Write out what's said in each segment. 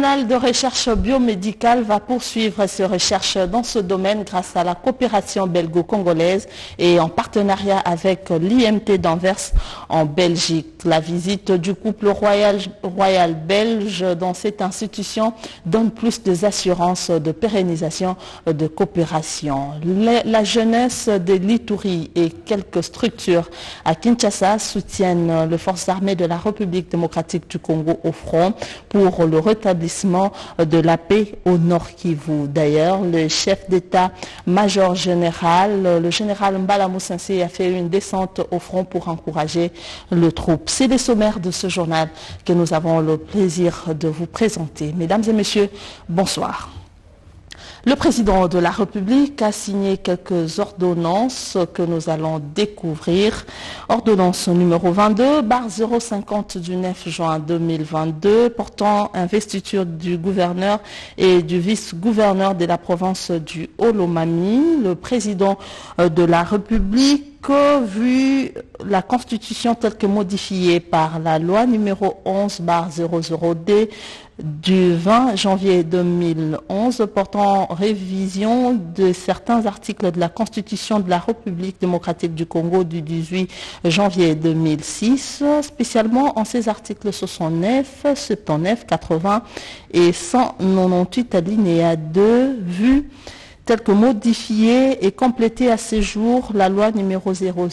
national de recherche biomédicale va poursuivre ses recherches dans ce domaine grâce à la coopération belgo-congolaise et en partenariat avec l'IMT d'Anvers en Belgique. La visite du couple royal belge dans cette institution donne plus d'assurances de pérennisation de coopération. La jeunesse de l'Ituri et quelques structures à Kinshasa soutiennent les forces armées de la République démocratique du Congo au front pour le rétablissement de la paix au Nord Kivu. D'ailleurs, le chef d'état-major général, le général Mbala Moussensé, a fait une descente au front pour encourager le troupe. C'est les sommaires de ce journal que nous avons le plaisir de vous présenter. Mesdames et messieurs, bonsoir. Le président de la République a signé quelques ordonnances que nous allons découvrir. Ordonnance numéro 22/050 du 9 juin 2022 portant investiture du gouverneur et du vice-gouverneur de la province du Haut-Lomami. Le président de la République, vu la Constitution telle que modifiée par la loi numéro 11/00D du 20 janvier 2011 portant révision de certains articles de la Constitution de la République démocratique du Congo du 18 janvier 2006, spécialement en ces articles 69, 79, 80 et 198 alinéa 2, vu tel que modifié et complété à ce jour la loi numéro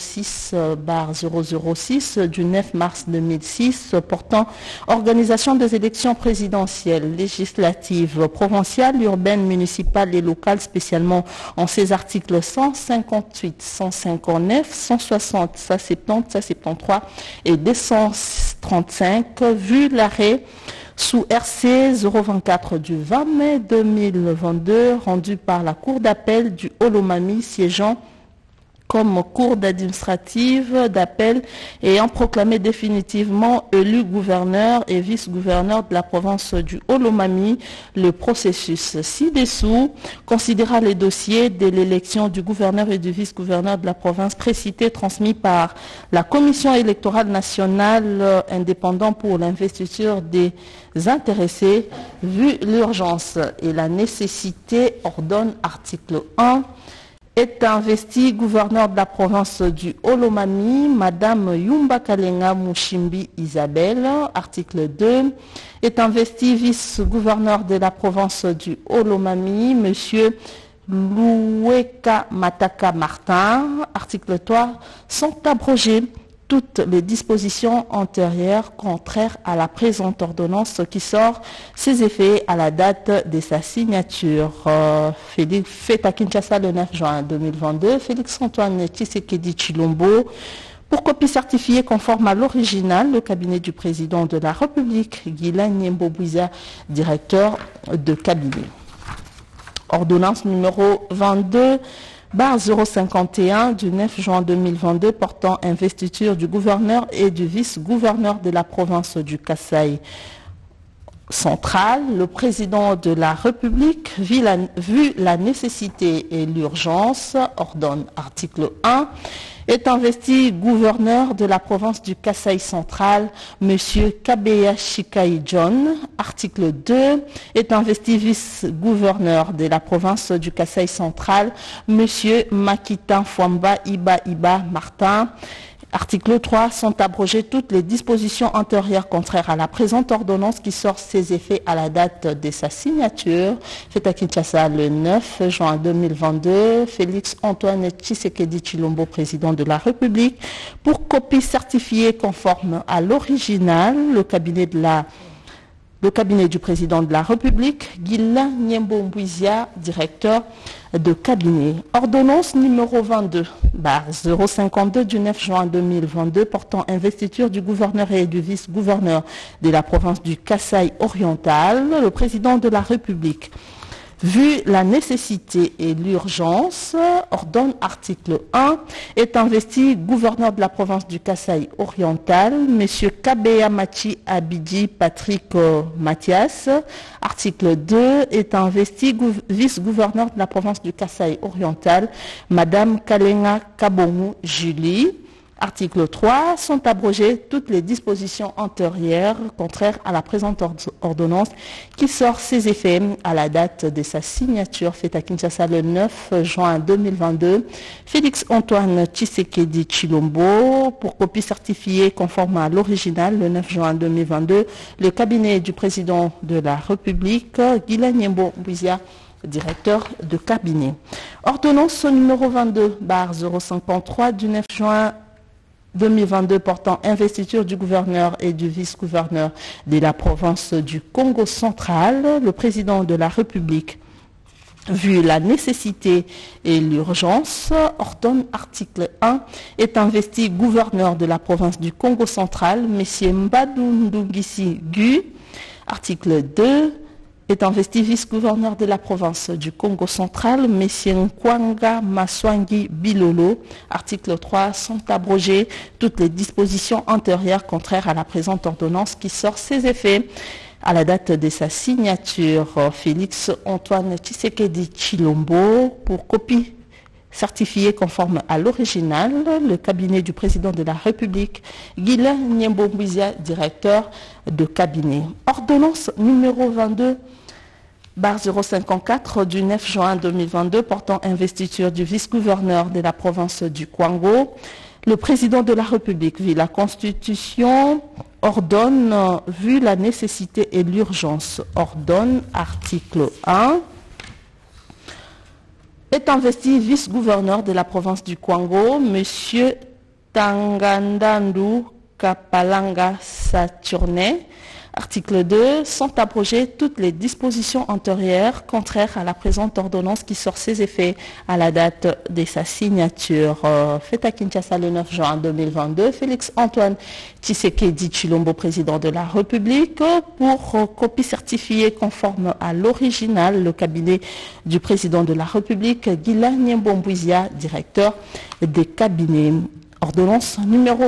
06/006 du 9 mars 2006 portant organisation des élections présidentielles, législatives, provinciales, urbaines, municipales et locales, spécialement en ces articles 158, 159, 160, 170, 173 et 235, vu l'arrêt sous RC 024 du 20 mai 2022, rendu par la Cour d'appel du Haut-Lomami, siégeant comme cour administrative d'appel ayant proclamé définitivement élu gouverneur et vice-gouverneur de la province du Haut-Lomami. Le processus ci-dessous considéra les dossiers de l'élection du gouverneur et du vice-gouverneur de la province précités transmis par la Commission électorale nationale indépendante pour l'investiture des intéressés, vu l'urgence et la nécessité, ordonne article 1, est investi gouverneur de la province du Haut-Lomami, Madame Yumba Kalenga Mushimbi Isabelle. Article 2, est investi vice-gouverneur de la province du Haut-Lomami, Monsieur Loueka Mataka Martin. Article 3, sont abrogés toutes les dispositions antérieures contraires à la présente ordonnance qui sort ses effets à la date de sa signature. Fait à Kinshasa le 9 juin 2022, Félix-Antoine Tshisekedi Tshilombo, pour copie certifiée conforme à l'original, le cabinet du président de la République, Guilain Nyembo-Bouiza, directeur de cabinet. Ordonnance numéro 22/051 du 9 juin 2022 portant investiture du gouverneur et du vice-gouverneur de la province du Kasaï central. Le président de la République, vu la nécessité et l'urgence, ordonne article 1, est investi gouverneur de la province du Kasaï central, M. Kabeya Shikai John. Article 2, est investi vice-gouverneur de la province du Kasaï central, M. Makita Fwamba Iba Martin. Article 3, sont abrogées toutes les dispositions antérieures contraires à la présente ordonnance qui sort ses effets à la date de sa signature. Fait à Kinshasa le 9 juin 2022, Félix-Antoine Tshisekedi Tshilombo, président de la République, pour copie certifiée conforme à l'original, le cabinet du président de la République, Guilain Nyembo-Mbouizia, directeur de cabinet. Ordonnance numéro 22/052 du 9 juin 2022 portant investiture du gouverneur et du vice-gouverneur de la province du Kasaï oriental. Le président de la République, vu la nécessité et l'urgence, ordonne article 1, est investi gouverneur de la province du Kasaï oriental, M. Kabeya Machi Abidi Patrick Mathias. Article 2, est investi vice-gouverneur de la province du Kasaï oriental, Madame Kalenga Kabongu Julie. Article 3. Sont abrogées toutes les dispositions antérieures contraires à la présente ordonnance qui sort ses effets à la date de sa signature faite à Kinshasa le 9 juin 2022. Félix Antoine Tshisekedi Tshilombo pour copie certifiée conforme à l'original le 9 juin 2022. Le cabinet du président de la République, Guilain Nyembo Mbouizia, directeur de cabinet. Ordonnance numéro 22/053 du 9 juin 2022 portant investiture du gouverneur et du vice-gouverneur de la province du Congo central. Le président de la République, vu la nécessité et l'urgence, ordonne article 1, est investi gouverneur de la province du Congo central, M. Mbadou Ndungisi Gu. Article 2, est investi vice-gouverneur de la province du Congo central, M. Nkwanga Maswangi Bilolo. Article 3, sont abrogées toutes les dispositions antérieures contraires à la présente ordonnance qui sort ses effets à la date de sa signature. Félix Antoine Tshisekedi Tshilombo pour copie certifié conforme à l'original, le cabinet du président de la République, Guilain Nyembo Mbouizia, directeur de cabinet. Ordonnance numéro 22/054 du 9 juin 2022 portant investiture du vice-gouverneur de la province du Kwango. Le président de la République, vu la Constitution, ordonne, vu la nécessité et l'urgence, ordonne, article 1, est investi vice-gouverneur de la province du Kwango, M. Tangandandu Kapalanga Saturne. Article 2. Sont abrogées toutes les dispositions antérieures contraires à la présente ordonnance qui sort ses effets à la date de sa signature. Fait à Kinshasa le 9 juin 2022, Félix Antoine Tshisekedi Tshilombo, président de la République, pour copie certifiée conforme à l'original, le cabinet du président de la République, Guilain Nyembo Mbouizia, directeur des cabinets. Ordonnance numéro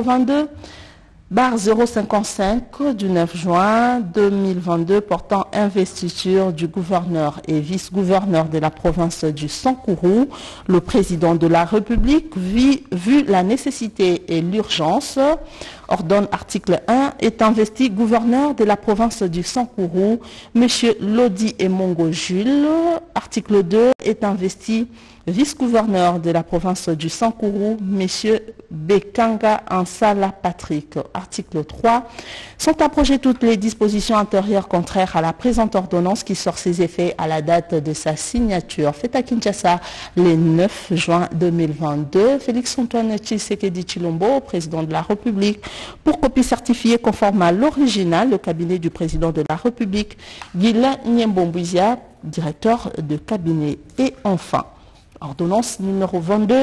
22/055 du 9 juin 2022 portant investiture du gouverneur et vice-gouverneur de la province du Sankourou. Le président de la République, vu la nécessité et l'urgence, ordonne article 1, est investi gouverneur de la province du Sankourou, M. Lodi Emongo Jules. Article 2, est investi vice-gouverneur de la province du Sankourou, M. Bekanga Ansala Patrick. Article 3. Sont abrogées toutes les dispositions antérieures contraires à la présente ordonnance qui sort ses effets à la date de sa signature. Fait à Kinshasa le 9 juin 2022. Félix Antoine Tshisekedi Tshilombo, président de la République, pour copie certifiée conforme à l'original, le cabinet du président de la République, Guilain Nyembo Mbouizia, directeur de cabinet. Et enfin, ordonnance numéro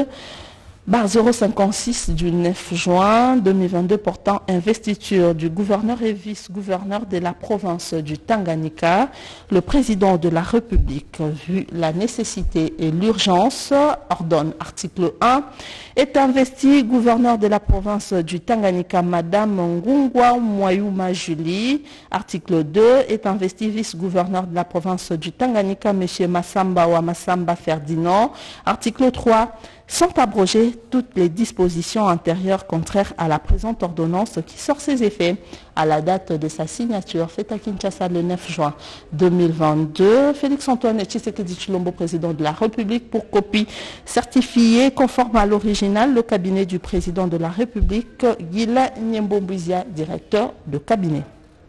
22/056 du 9 juin 2022 portant investiture du gouverneur et vice-gouverneur de la province du Tanganyika. Le président de la République, vu la nécessité et l'urgence, ordonne article 1, est investi gouverneur de la province du Tanganyika, Madame Ngungwa Mwayuma Julie. Article 2, est investi vice-gouverneur de la province du Tanganyika, Monsieur Massamba Massamba Ferdinand. Article 3, sont abrogées toutes les dispositions antérieures contraires à la présente ordonnance qui sort ses effets à la date de sa signature. Fait à Kinshasa le 9 juin 2022. Félix Antoine Tshisekedi Tshilombo, président de la République, pour copie certifiée conforme à l'original, le cabinet du président de la République, Guilain Nyembo Mbouizia, directeur de cabinet.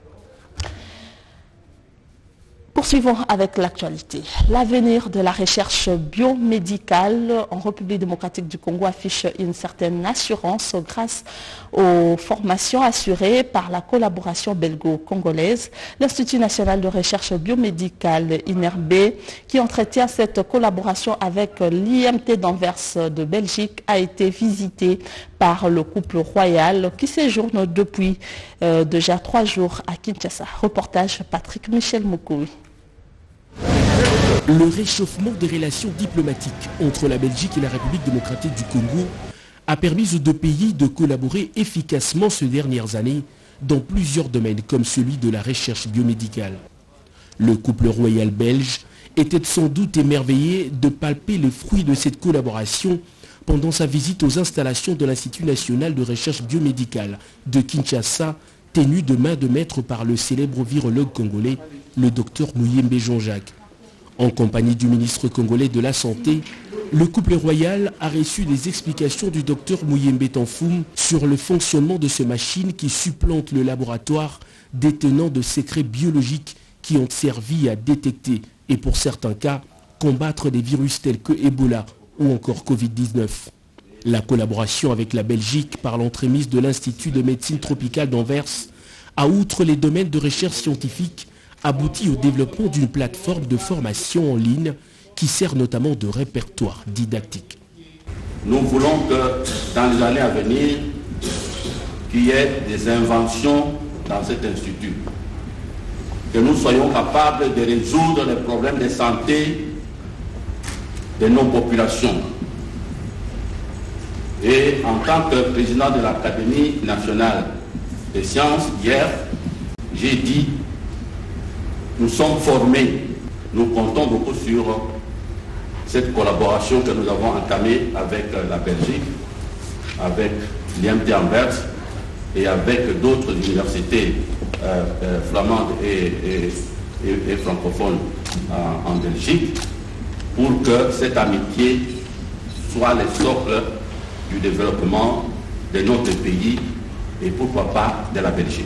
Poursuivons avec l'actualité. L'avenir de la recherche biomédicale en République démocratique du Congo affiche une certaine assurance grâce aux formations assurées par la collaboration belgo-congolaise. L'Institut national de recherche biomédicale, INRB, qui entretient cette collaboration avec l'IMT d'Anvers de Belgique, a été visité par le couple royal qui séjourne depuis déjà 3 jours à Kinshasa. Reportage Patrick Michel Moukoui. Le réchauffement des relations diplomatiques entre la Belgique et la République démocratique du Congo a permis aux deux pays de collaborer efficacement ces dernières années dans plusieurs domaines comme celui de la recherche biomédicale. Le couple royal belge était sans doute émerveillé de palper les fruits de cette collaboration pendant sa visite aux installations de l'Institut national de recherche biomédicale de Kinshasa, tenu de main de maître par le célèbre virologue congolais, le docteur Muyembe Jean-Jacques. En compagnie du ministre congolais de la Santé, le couple royal a reçu des explications du docteur Muyembe Tanfoum sur le fonctionnement de ces machines qui supplantent le laboratoire détenant de secrets biologiques qui ont servi à détecter et pour certains cas, combattre des virus tels que Ebola ou encore Covid-19. La collaboration avec la Belgique par l'entremise de l'Institut de médecine tropicale d'Anvers a, outre les domaines de recherche scientifique, abouti au développement d'une plateforme de formation en ligne qui sert notamment de répertoire didactique. Nous voulons que dans les années à venir, qu'il y ait des inventions dans cet institut, que nous soyons capables de résoudre les problèmes de santé de nos populations. Et en tant que président de l'Académie nationale des sciences, hier, j'ai dit, nous sommes formés, nous comptons beaucoup sur cette collaboration que nous avons entamée avec la Belgique, avec l'IMT Anvers et avec d'autres universités flamandes et francophones en Belgique, pour que cette amitié soit le socle du développement de notre pays et pourquoi pas de la Belgique.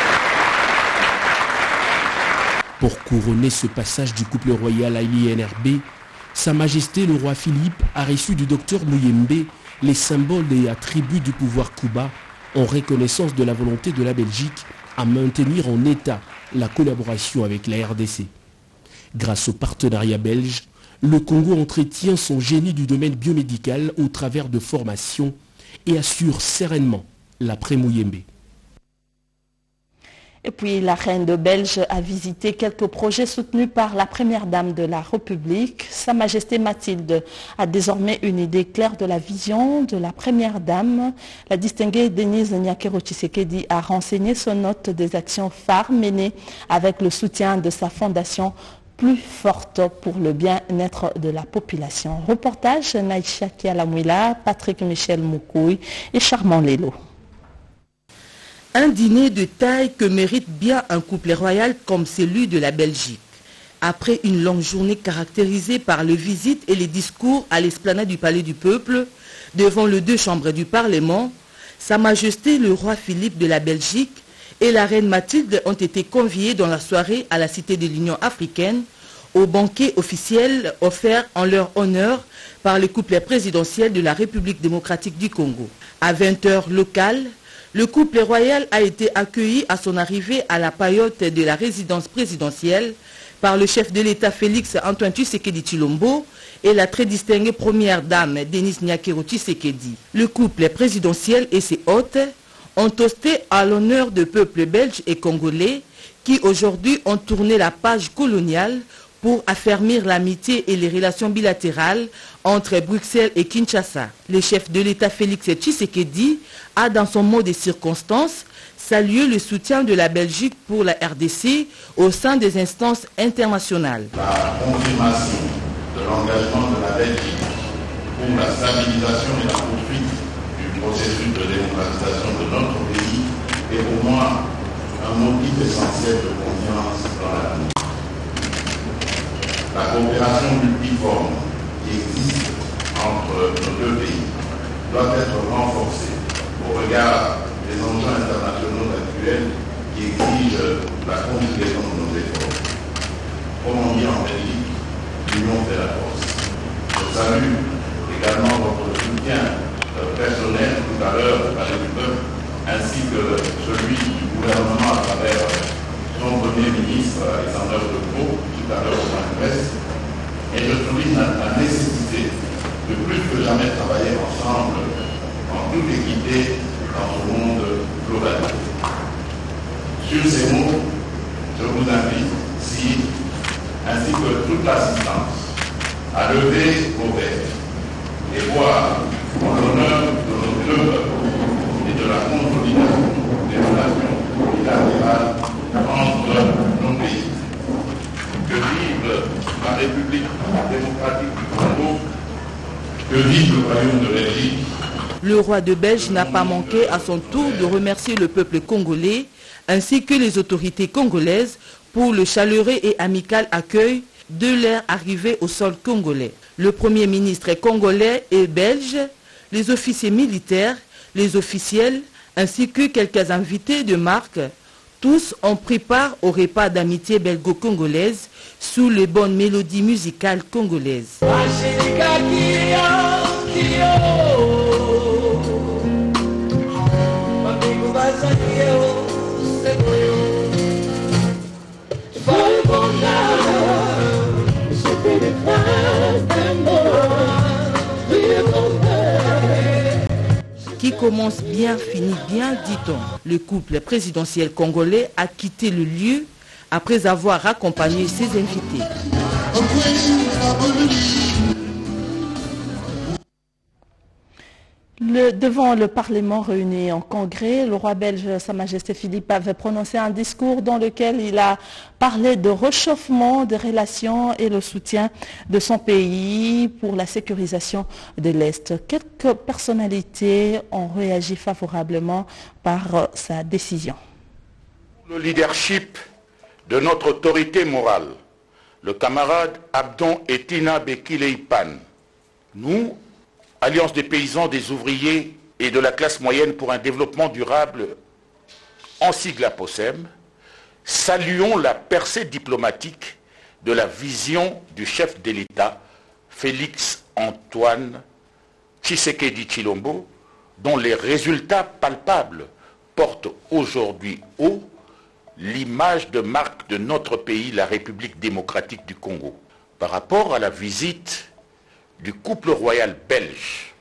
Pour couronner ce passage du couple royal à l'INRB, Sa Majesté le roi Philippe a reçu du docteur Muyembe les symboles et attributs du pouvoir cubain en reconnaissance de la volonté de la Belgique à maintenir en état la collaboration avec la RDC. Grâce au partenariat belge, le Congo entretient son génie du domaine biomédical au travers de formations et assure sereinement l'après-Muyembe. Et puis la reine de Belge a visité quelques projets soutenus par la première dame de la République. Sa Majesté Mathilde a désormais une idée claire de la vision de la première dame. La distinguée Denise Nyakero Tshisekedi a renseigné son note des actions phares menées avec le soutien de sa fondation plus forte pour le bien-être de la population. Reportage Naïcha Kialamouila, Patrick Michel Moukouy et Charmant Lelo. Un dîner de taille que mérite bien un couple royal comme celui de la Belgique. Après une longue journée caractérisée par les visites et les discours à l'esplanade du Palais du Peuple, devant les deux chambres du Parlement, Sa Majesté le roi Philippe de la Belgique et la reine Mathilde ont été conviés dans la soirée à la Cité de l'Union africaine au banquet officiel offert en leur honneur par le couple présidentiel de la République démocratique du Congo. À 20h locale, le couple royal a été accueilli à son arrivée à la paillote de la résidence présidentielle par le chef de l'État Félix Antoine Tshisekedi Tshilombo et la très distinguée première dame Denise Nyakero Tshisekedi. Le couple présidentiel et ses hôtes ont toasté à l'honneur du peuple belge et congolais qui aujourd'hui ont tourné la page coloniale pour affermir l'amitié et les relations bilatérales entre Bruxelles et Kinshasa. Le chef de l'État Félix Tshisekedi a, dans son mot des circonstances, salué le soutien de la Belgique pour la RDC au sein des instances internationales. La confirmation de l'engagement de la Belgique pour la stabilisation et la poursuite du processus de démocratisation de notre pays est pour moi un motif essentiel de confiance dans l'avenir. La coopération multiforme qui existe entre nos deux pays doit être renforcée au regard des enjeux internationaux actuels qui exigent la conjugaison de nos efforts. Comme on dit en Belgique, l'union fait la force. Je salue également votre soutien personnel tout à l'heure au Palais du Peuple, ainsi que celui du gouvernement à travers son Premier ministre Alexander De Croo, tout à l'heure au point de presse, et je souligne la nécessité de plus que jamais travailler ensemble en toute équité dans ce monde globalisé. Sur ces mots, je vous invite, ainsi que toute l'assistance, à lever vos verres et boire en l'honneur de nos deux peuples et de la consolidation des relations bilatérales entre nos pays. Que vive la République démocratique du Congo, Que vive le royaume de Belgique. Le roi de Belge n'a pas manqué à son tour de remercier le peuple congolais ainsi que les autorités congolaises pour le chaleureux et amical accueil de leur arrivée au sol congolais. Le Premier ministre congolais et belge, les officiers militaires, les officiels ainsi que quelques invités de marque, tous ont pris part au repas d'amitié belgo-congolaise sous les bonnes mélodies musicales congolaises. Qui commence bien, finit bien, dit-on. Le couple présidentiel congolais a quitté le lieu après avoir accompagné ses invités. Devant le Parlement réuni en congrès, le roi belge, Sa Majesté Philippe, avait prononcé un discours dans lequel il a parlé de réchauffement des relations et le soutien de son pays pour la sécurisation de l'Est. Quelques personnalités ont réagi favorablement par sa décision. Le leadership de notre autorité morale, le camarade Abdon Etina Bekile-Ipan, nous, Alliance des paysans, des ouvriers et de la classe moyenne pour un développement durable, en sigle APOSEM, saluons la percée diplomatique de la vision du chef de l'État, Félix Antoine Tshisekedi Tshilombo, dont les résultats palpables portent aujourd'hui haut l'image de marque de notre pays, la République démocratique du Congo. Par rapport à la visite du couple royal belge,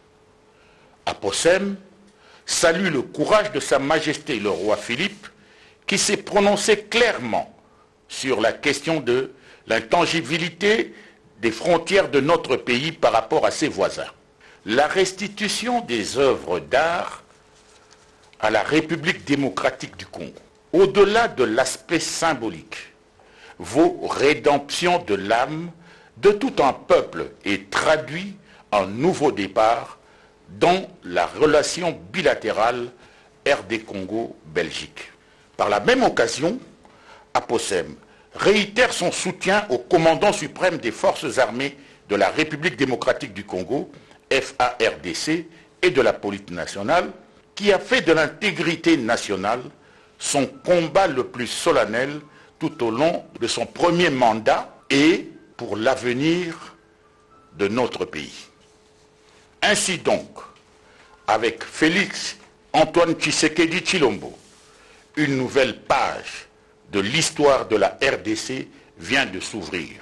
APOSEM salue le courage de Sa Majesté le roi Philippe qui s'est prononcé clairement sur la question de l'intangibilité des frontières de notre pays par rapport à ses voisins. La restitution des œuvres d'art à la République démocratique du Congo, au-delà de l'aspect symbolique, vaut rédemption de l'âme de tout un peuple et traduit un nouveau départ dans la relation bilatérale RD-Congo-Belgique. Par la même occasion, APOSEM réitère son soutien au commandant suprême des forces armées de la République démocratique du Congo, FARDC, et de la police nationale, qui a fait de l'intégrité nationale son combat le plus solennel tout au long de son premier mandat et pour l'avenir de notre pays. Ainsi donc, avec Félix Antoine Tshisekedi Tshilombo, une nouvelle page de l'histoire de la RDC vient de s'ouvrir.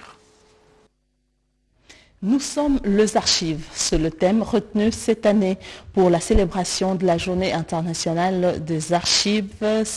Nous sommes les archives, c'est le thème retenu cette année pour la célébration de la Journée internationale des archives,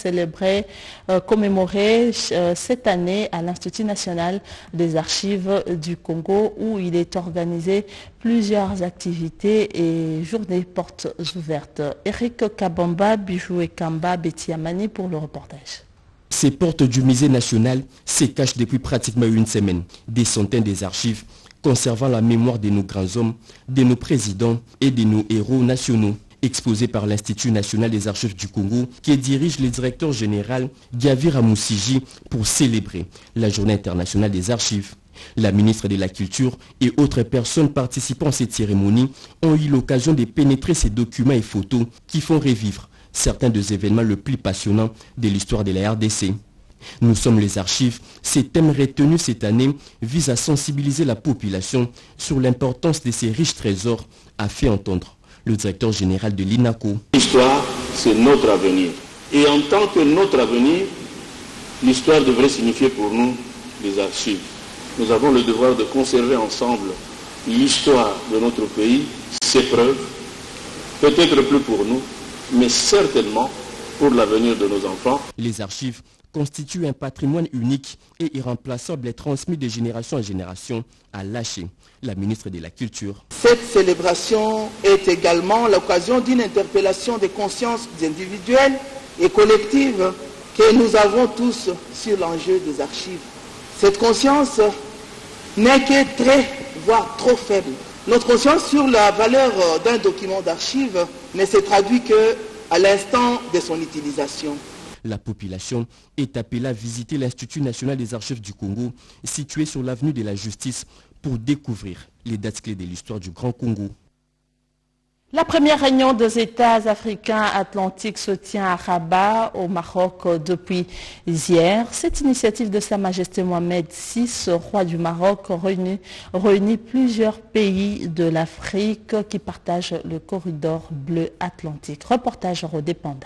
commémorée cette année à l'Institut national des archives du Congo où il est organisé plusieurs activités et journées portes ouvertes. Eric Kabamba, Bijou et Kamba, Betty Amani pour le reportage. Ces portes du musée national se cachent depuis pratiquement une semaine. Des centaines des archives conservant la mémoire de nos grands hommes, de nos présidents et de nos héros nationaux, exposés par l'Institut national des archives du Congo, qui dirige le directeur général Gavira Moussiji pour célébrer la Journée internationale des archives. La ministre de la Culture et autres personnes participant à cette cérémonie ont eu l'occasion de pénétrer ces documents et photos qui font revivre certains des événements les plus passionnants de l'histoire de la RDC. Nous sommes les archives. Ces thèmes retenus cette année visent à sensibiliser la population sur l'importance de ces riches trésors, a fait entendre le directeur général de l'INACO. L'histoire, c'est notre avenir. Et en tant que notre avenir, l'histoire devrait signifier pour nous les archives. Nous avons le devoir de conserver ensemble l'histoire de notre pays, ses preuves, peut-être plus pour nous, mais certainement pour l'avenir de nos enfants. Les archives constitue un patrimoine unique et irremplaçable et transmis de génération en génération, a lâché la ministre de la Culture. Cette célébration est également l'occasion d'une interpellation des consciences individuelles et collectives que nous avons tous sur l'enjeu des archives. Cette conscience n'est que très, voire trop faible Notre conscience sur la valeur d'un document d'archives ne se traduit qu'à l'instant de son utilisation. La population est appelée à visiter l'Institut national des archives du Congo, situé sur l'avenue de la Justice, pour découvrir les dates clés de l'histoire du Grand Congo. La première réunion des États africains atlantiques se tient à Rabat, au Maroc, depuis hier. Cette initiative de Sa Majesté Mohamed VI, roi du Maroc, réunit plusieurs pays de l'Afrique qui partagent le corridor bleu atlantique. Reportage Rodé Panda.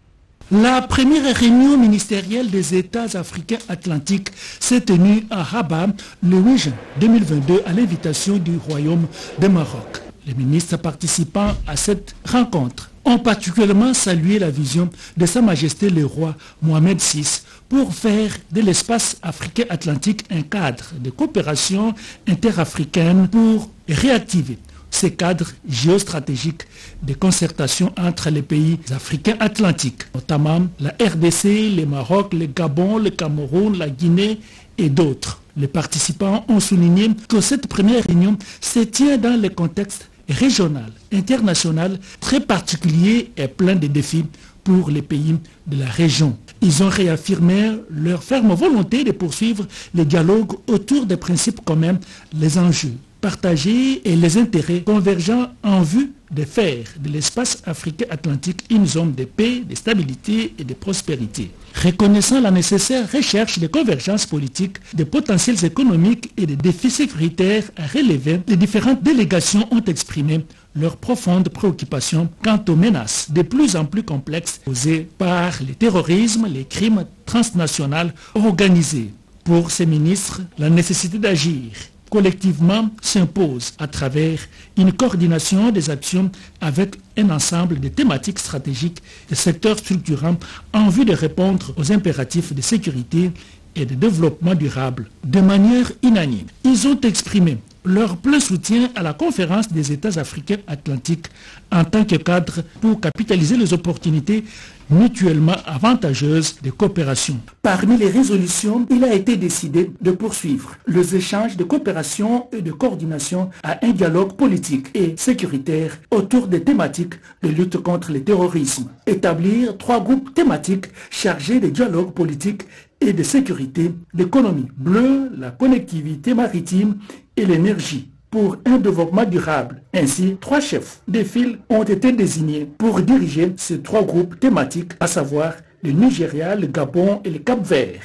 La première réunion ministérielle des États africains atlantiques s'est tenue à Rabat le 8 juin 2022 à l'invitation du Royaume de Maroc. Les ministres participant à cette rencontre ont particulièrement salué la vision de Sa Majesté le roi Mohamed VI pour faire de l'espace africain atlantique un cadre de coopération interafricaine pour réactiver ces cadres géostratégiques de concertation entre les pays africains atlantiques, notamment la RDC, le Maroc, le Gabon, le Cameroun, la Guinée et d'autres. Les participants ont souligné que cette première réunion se tient dans le contexte régional, international, très particulier et plein de défis pour les pays de la région. Ils ont réaffirmé leur ferme volonté de poursuivre les dialogues autour des principes communs, les enjeux partagés et les intérêts convergents en vue de faire de l'espace africain atlantique une zone de paix, de stabilité et de prospérité. Reconnaissant la nécessaire recherche de convergence politique, de potentiels économiques et de défis sécuritaires à relever, les différentes délégations ont exprimé leur profonde préoccupation quant aux menaces de plus en plus complexes posées par le terrorisme, les crimes transnationaux organisés. Pour ces ministres, la nécessité d'agir collectivement s'impose à travers une coordination des actions avec un ensemble de thématiques stratégiques et secteurs structurants en vue de répondre aux impératifs de sécurité et de développement durable. De manière unanime, ils ont exprimé leur plein soutien à la conférence des États africains atlantiques en tant que cadre pour capitaliser les opportunités mutuellement avantageuses de coopération. Parmi les résolutions, il a été décidé de poursuivre les échanges de coopération et de coordination à un dialogue politique et sécuritaire autour des thématiques de lutte contre le terrorisme. Établir 3 groupes thématiques chargés de dialogue politique et de sécurité, l'économie bleue, la connectivité maritime et l'énergie pour un développement durable. Ainsi, 3 chefs de file ont été désignés pour diriger ces 3 groupes thématiques, à savoir le Nigeria, le Gabon et le Cap-Vert.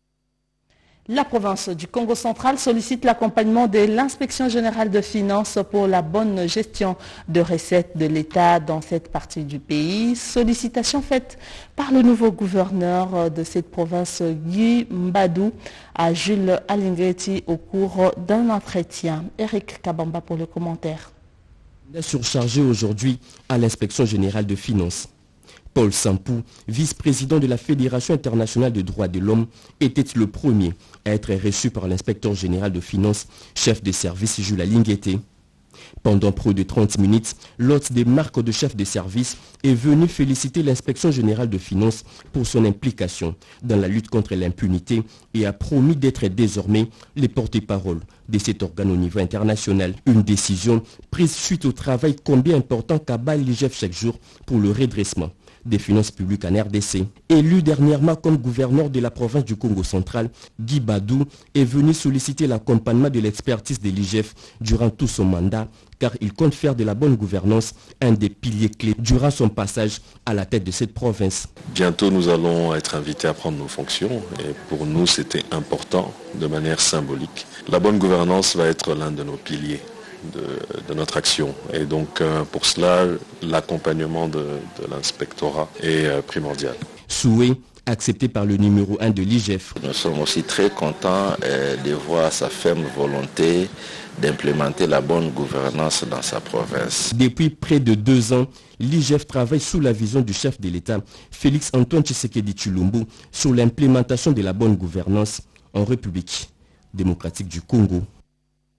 La province du Congo central sollicite l'accompagnement de l'Inspection générale de finances pour la bonne gestion de recettes de l'État dans cette partie du pays. Sollicitation faite par le nouveau gouverneur de cette province, Guy Mbadou, à Jules Alingeti au cours d'un entretien. Eric Kabamba pour le commentaire. Il est surchargé aujourd'hui à l'Inspection générale de finances. Paul Sampou, vice-président de la Fédération internationale des droits de l'homme, était le premier à être reçu par l'inspecteur général de finances, chef de service Jules Alingeti. Pendant près de 30 minutes, l'hôte des marques de chef de service est venu féliciter l'inspection générale de finances pour son implication dans la lutte contre l'impunité et a promis d'être désormais les porte-parole de cet organe au niveau international. Une décision prise suite au travail combien important qu'abat l'IGF chaque jour pour le redressement des finances publiques en RDC. Élu dernièrement comme gouverneur de la province du Congo central, Guy Mbadou est venu solliciter l'accompagnement de l'expertise de l'IGF durant tout son mandat, car il compte faire de la bonne gouvernance un des piliers clés durant son passage à la tête de cette province. Bientôt nous allons être invités à prendre nos fonctions et pour nous c'était important de manière symbolique. La bonne gouvernance va être l'un de nos piliers de notre action. Et donc pour cela, l'accompagnement de l'inspectorat est primordial. Souhait accepté par le numéro 1 de l'IGF. Nous sommes aussi très contents de voir sa ferme volonté d'implémenter la bonne gouvernance dans sa province. Depuis près de 2 ans, l'IGF travaille sous la vision du chef de l'État, Félix Antoine Tshisekedi Tshilombo, sur l'implémentation de la bonne gouvernance en République démocratique du Congo.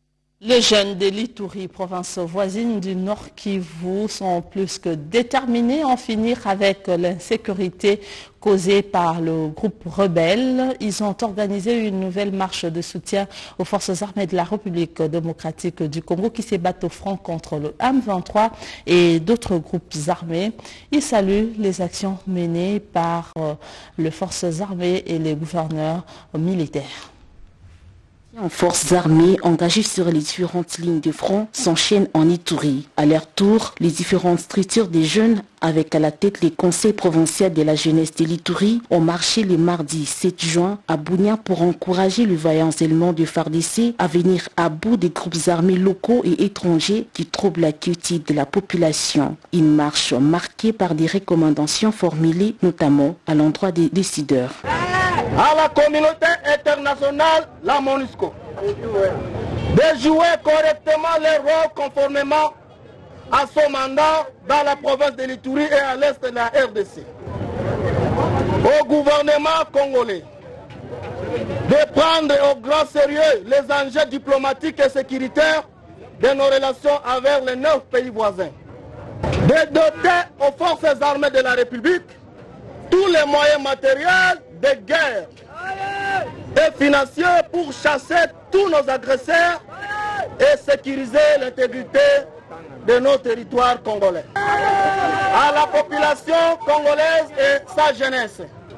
Les jeunes de l'Ituri, province voisine du Nord Kivu, sont plus que déterminés à en finir avec l'insécurité causée par le groupe rebelle. Ils ont organisé une nouvelle marche de soutien aux forces armées de la République démocratique du Congo qui se battent au front contre le M23 et d'autres groupes armés. Ils saluent les actions menées par les forces armées et les gouverneurs militaires. Les forces armées engagées sur les différentes lignes de front s'enchaînent en Ituri. À leur tour, les différentes structures des jeunes, avec à la tête les conseils provinciaux de la jeunesse de l'Ituri, ont marché le mardi 7 juin à Bunia pour encourager le vaillant élément de FARDC à venir à bout des groupes armés locaux et étrangers qui troublent la quiétude de la population. Une marche marquée par des recommandations formulées notamment à l'endroit des décideurs. À la communauté internationale, la MONUSCO, de jouer correctement les rôles conformément à son mandat dans la province de l'Ituri et à l'est de la RDC. Au gouvernement congolais de prendre au grand sérieux les enjeux diplomatiques et sécuritaires de nos relations avec les 9 pays voisins. De doter aux forces armées de la République tous les moyens matériels de guerre et financiers pour chasser tous nos agresseurs et sécuriser l'intégrité de nos territoires congolais. À la population congolaise et sa jeunesse,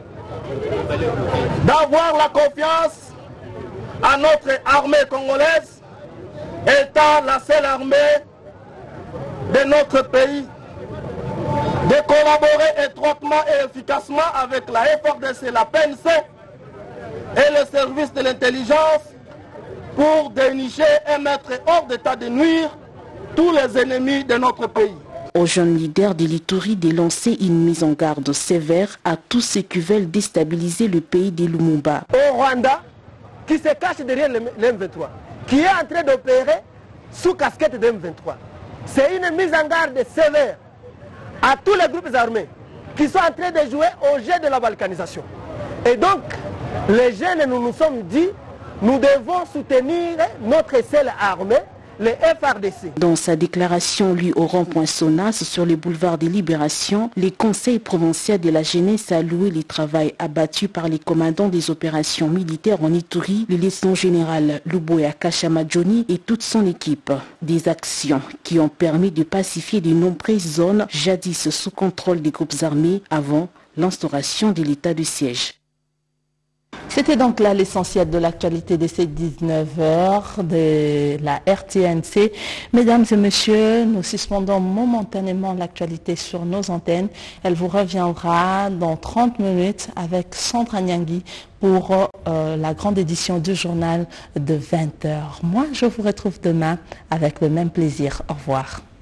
d'avoir la confiance à notre armée congolaise, étant la seule armée de notre pays, de collaborer étroitement et efficacement avec la FARDC, la PNC et le service de l'intelligence pour dénicher et mettre hors d'état de nuire tous les ennemis de notre pays. Aux jeunes leaders de l'Ituri de lancer une mise en garde sévère à tous ceux qui veulent déstabiliser le pays de Lumumba. Au Rwanda, qui se cache derrière l'M23, qui est en train d'opérer sous casquette de M23. C'est une mise en garde sévère à tous les groupes armés qui sont en train de jouer au jeu de la balkanisation. Et donc, les jeunes, nous nous sommes dit, nous devons soutenir notre seule armée, les FARDC. Dans sa déclaration, lui, au rond-point Sonas, sur le boulevard des Libérations, les conseils provinciaux de la jeunesse a loué le travail abattu par les commandants des opérations militaires en Ituri, le lieutenant général Luboya Kashamadjoni et toute son équipe. Des actions qui ont permis de pacifier de nombreuses zones jadis sous contrôle des groupes armés avant l'instauration de l'état de siège. C'était donc là l'essentiel de l'actualité de ces 19h de la RTNC. Mesdames et messieurs, nous suspendons momentanément l'actualité sur nos antennes. Elle vous reviendra dans 30 minutes avec Sandra Nyangui pour la grande édition du journal de 20h. Moi, je vous retrouve demain avec le même plaisir. Au revoir.